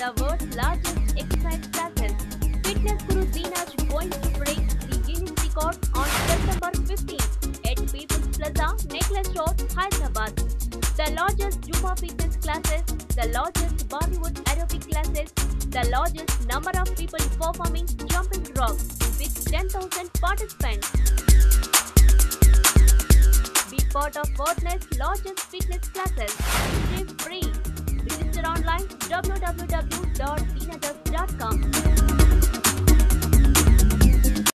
the world's largest exercise classes. Fitness Guru Deenaj going to break the Guinness record on September 15th at People's Plaza, Necklace Road, Hyderabad. The largest Zumba fitness classes, the largest Bollywood aerobic classes, the largest number of people performing jumping rope with 10,000 participants. Be part of world's largest fitness classes. Entry free. Register online www.deenajust.com.